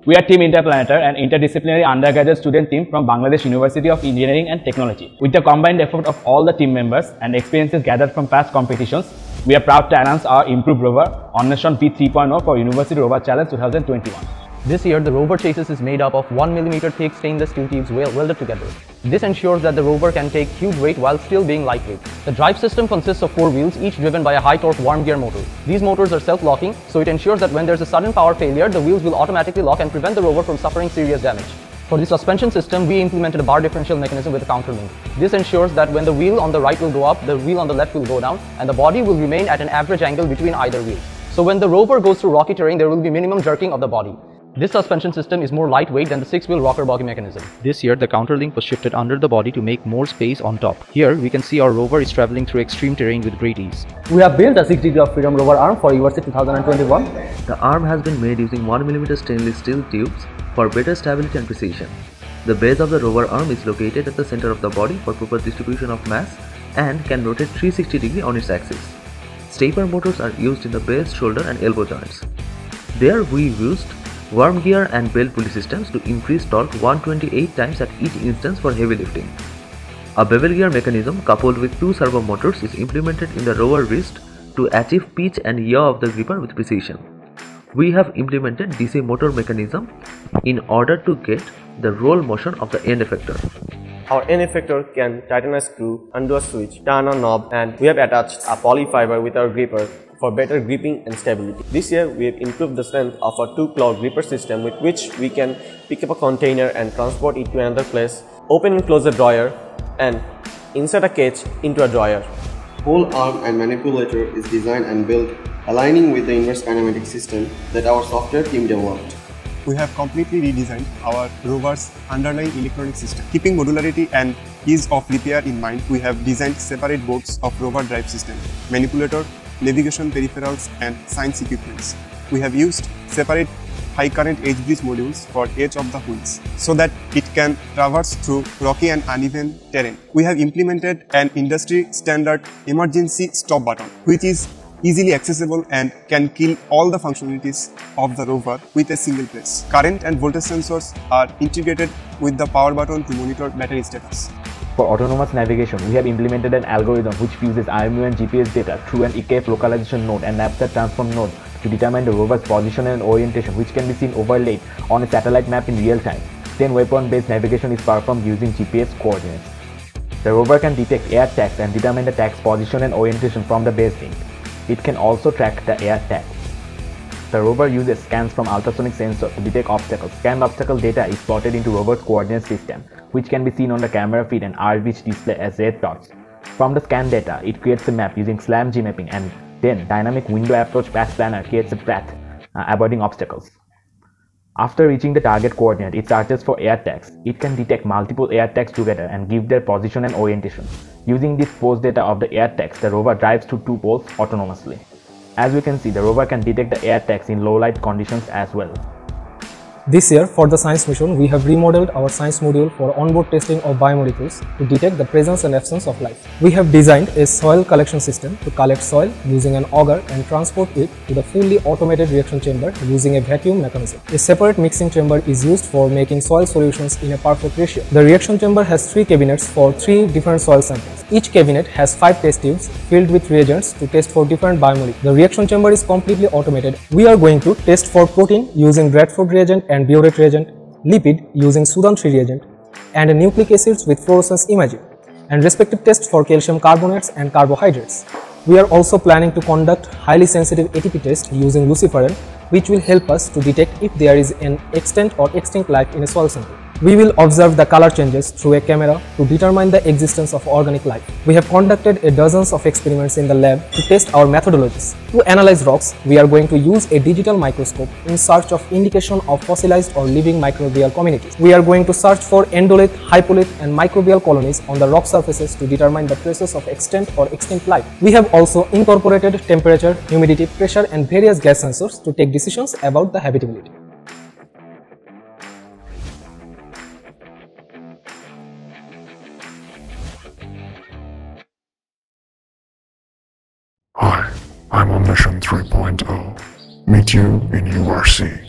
We are Team Interplanetar, an interdisciplinary undergraduate student team from Bangladesh University of Engineering and Technology. With the combined effort of all the team members and experiences gathered from past competitions, we are proud to announce our improved rover, Onweshon V3.0 for University Rover Challenge 2021. This year, the rover chassis is made up of 1 mm thick stainless steel tubes welded together. This ensures that the rover can take huge weight while still being lightweight. The drive system consists of 4 wheels, each driven by a high-torque worm gear motor. These motors are self-locking, so it ensures that when there's a sudden power failure, the wheels will automatically lock and prevent the rover from suffering serious damage. For the suspension system, we implemented a bar differential mechanism with a counterlink. This ensures that when the wheel on the right will go up, the wheel on the left will go down, and the body will remain at an average angle between either wheel. So when the rover goes through rocky terrain, there will be minimum jerking of the body. This suspension system is more lightweight than the 6-wheel rocker bogie mechanism. This year, the counterlink was shifted under the body to make more space on top. Here, we can see our rover is traveling through extreme terrain with great ease. We have built a 6 degree of freedom rover arm for URC 2021. The arm has been made using 1 mm stainless steel tubes for better stability and precision. The base of the rover arm is located at the center of the body for proper distribution of mass and can rotate 360 degrees on its axis. Stepper motors are used in the base, shoulder and elbow joints. There we used worm gear and belt pulley systems to increase torque 128 times at each instance for heavy lifting. A bevel gear mechanism coupled with 2 servo motors is implemented in the rover wrist to achieve pitch and yaw of the gripper with precision. We have implemented DC motor mechanism in order to get the roll motion of the end effector. Our end effector can tighten a screw, undo a switch, turn a knob, and we have attached a polyfiber with our gripper for better gripping and stability. This year, we have improved the strength of our 2-claw gripper system with which we can pick up a container and transport it to another place, open and close a drawer, and insert a catch into a drawer. Whole arm and manipulator is designed and built aligning with the inverse kinematic system that our software team developed. We have completely redesigned our rover's underlying electronic system. Keeping modularity and ease of repair in mind, we have designed separate boards of rover drive system, manipulator, navigation peripherals and science equipments. We have used separate high current edge bridge modules for edge of the wheels so that it can traverse through rocky and uneven terrain. We have implemented an industry standard emergency stop button which is easily accessible and can kill all the functionalities of the rover with a single press. Current and voltage sensors are integrated with the power button to monitor battery status. For autonomous navigation, we have implemented an algorithm which fuses IMU and GPS data through an EKF localization node and NavSat transform node to determine the rover's position and orientation, which can be seen overlaid on a satellite map in real time. Then weapon-based navigation is performed using GPS coordinates. The rover can detect air tags and determine the tag's position and orientation from the base link. It can also track the air tag. The rover uses scans from ultrasonic sensors to detect obstacles. Scanned obstacle data is plotted into rover's coordinate system, which can be seen on the camera feed and RVH display as red dots. From the scan data, it creates a map using SLAM-G mapping, and then dynamic window approach path planner creates a path, avoiding obstacles. After reaching the target coordinate, it searches for air tags. It can detect multiple air tags together and give their position and orientation. Using this pose data of the air tags, the rover drives to 2 poles autonomously. As we can see, the rover can detect the air tags in low light conditions as well. This year, for the science mission, we have remodeled our science module for onboard testing of biomolecules to detect the presence and absence of life. We have designed a soil collection system to collect soil using an auger and transport it to the fully automated reaction chamber using a vacuum mechanism. A separate mixing chamber is used for making soil solutions in a perfect ratio. The reaction chamber has 3 cabinets for 3 different soil samples. Each cabinet has 5 test tubes filled with reagents to test for different biomolecules. The reaction chamber is completely automated. We are going to test for protein using Bradford reagent and Biuret reagent, lipid using Sudan 3 reagent, and nucleic acids with fluorescence imaging, and respective tests for calcium carbonates and carbohydrates. We are also planning to conduct highly sensitive ATP test using luciferin, which will help us to detect if there is an extant or extinct life in a soil sample. We will observe the color changes through a camera to determine the existence of organic life. We have conducted dozens of experiments in the lab to test our methodologies. To analyze rocks, we are going to use a digital microscope in search of indication of fossilized or living microbial communities. We are going to search for endolith, hypolith and microbial colonies on the rock surfaces to determine the traces of extant or extinct life. We have also incorporated temperature, humidity, pressure and various gas sensors to take decisions about the habitability. Hi, I'm Onweshon 3.0. Meet you in URC.